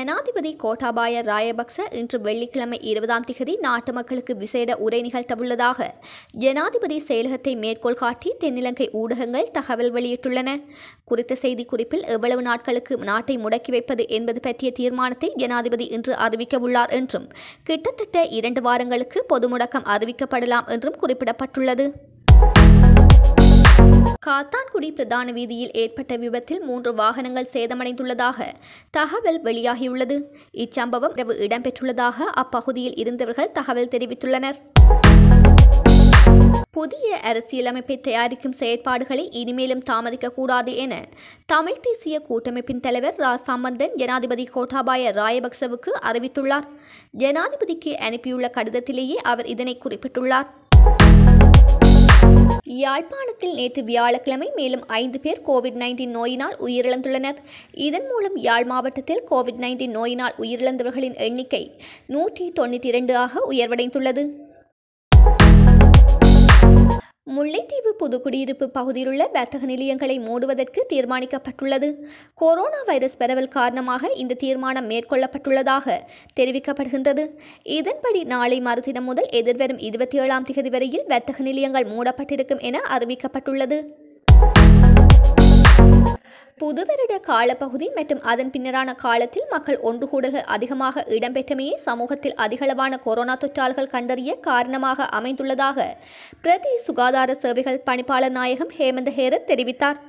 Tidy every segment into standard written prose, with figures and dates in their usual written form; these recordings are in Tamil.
ஜனாதிபதி கோட்டாபாய ராயபக்ச இன்று வெள்ளிக்கிழமை 20ஆம் திகதி நாட்டு மக்களுக்கு விசேட உரை நிகழ்த்தவுள்ளதாக ஜனாதிபதி செயலகத்தை மேற்கோள் காட்டி தென்னிலங்கை ஊடகங்கள் தகவல் வெளியிட்டுள்ளன. குறித்த செய்திக்குறிப்பில் எவ்வளவு நாட்களுக்கு நாட்டை முடக்கி வைப்பது என்பது பற்றிய தீர்மானத்தை ஜனாதிபதி இன்று அறிவிக்கவுள்ளார் என்றும் கிட்டத்தட்ட 2 வாரங்களுக்கு பொது முடக்கம் அறிவிக்கப்படலாம் என்றும் குறிப்பிடப்பட்டுள்ளது. காத்தான்குடி பிரதான வீதியில் ஏற்பட்ட விபத்தில் 3 வாகனங்கள் சேதமடைந்துள்ளதாக தகவல் வெளியாகியுள்ளது. இச்சம்பவம் இரவு இடம்பெற்றுள்ளதாக அப்பகுதியில் இருந்தவர்கள் தகவல் தெரிவித்துள்ளனர். புதிய அரசியலமைப்பை தயாரிக்கும் செயற்பாடுகளை இனிமேலும் தாமதிக்கக்கூடாது என தமிழ் தேசிய கூட்டமைப்பின் தலைவர் ரா சம்பந்தன் ஜனாதிபதி கோட்டாபாய ராயபக்சவுக்கு அறிவித்துள்ளார். ஜனாதிபதிக்கு அனுப்பியுள்ள கடிதத்திலேயே அவர் இதனை குறிப்பிட்டுள்ளார். யாழ்ப்பாணத்தில் நேற்று வியாழக்கிழமை மேலும் 5 பேர் கோவிட்-19 நோயினால் உயிரிழந்துள்ளனர். இதன் மூலம் யாழ் மாவட்டத்தில் கோவிட்-19 நோயினால் உயிரிழந்தவர்களின் எண்ணிக்கை 192 ஆக உயர்வடைந்துள்ளது. முல்லைத்தீவு புதுக்குடியிருப்பு பகுதியிலுள்ள வர்த்தக நிலையங்களை மூடுவதற்கு தீர்மானிக்கப்பட்டுள்ளது. கொரோனா வைரஸ் பரவல் காரணமாக இந்த தீர்மானம் மேற்கொள்ளப்பட்டுள்ளதாக தெரிவிக்கப்படுகின்றது. இதன்படி நாளை மறுதினம் முதல் எதிர்வரும் 27ஆம் திகதி வரையில் வர்த்தக நிலையங்கள் மூடப்பட்டிருக்கும் என அறிவிக்கப்பட்டுள்ளது. புதுவருட காலப்பகுதி மற்றும் அதன் பின்னரான காலத்தில் மக்கள் ஒன்றுகூடல்கள் அதிகமாக இடம்பெற்றமையே சமூகத்தில் அதிகளவான கொரோனா தொற்றாளர்கள் கண்டறிய காரணமாக அமைந்துள்ளதாக பிரதி சுகாதார சேவைகள் பணிப்பாளர் நாயகம் ஹேமந்த ஹேரத் தெரிவித்தார்.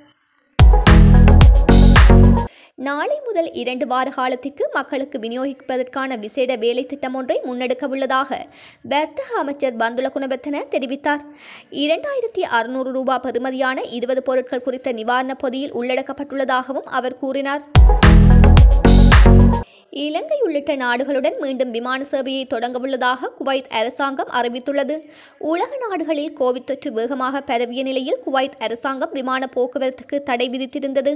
நாளை முதல் 2 வார காலத்திற்கு மக்களுக்கு விநியோகிப்பதற்கான விசேட வேலை திட்டம் ஒன்றை முன்னெடுக்கவுள்ளதாக வர்த்தக அமைச்சர் பந்துல குணவர்த்தன தெரிவித்தார். 2600 ரூபாய் பெறுமதியான 20 பொருட்கள் குறித்த நிவாரண பொதியில் உள்ளடக்கப்பட்டுள்ளதாகவும் அவர் கூறினார். இலங்கை உள்ளிட்ட நாடுகளுடன் மீண்டும் விமான சேவையை தொடங்கவுள்ளதாக குவைத் அரசாங்கம் அறிவித்துள்ளது. உலக நாடுகளில் கோவிட் தொற்று வேகமாக பரவிய நிலையில் குவைத் அரசாங்கம் விமான போக்குவரத்துக்கு தடை விதித்திருந்தது.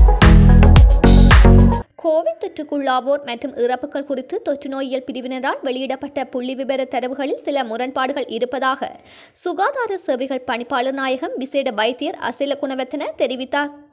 கோவிட் தொற்றுக்குள்ளாவோர் மற்றும் இறப்புகள் குறித்து தொற்று நோயியல் பிரிவினரால் வெளியிடப்பட்ட புள்ளிவிபர தரவுகளில் சில முரண்பாடுகள் இருப்பதாக சுகாதார சேவைகள் பணிப்பாளர் நாயகம் விசேட வைத்தியர் அசில குணவர்த்தன தெரிவித்தார்.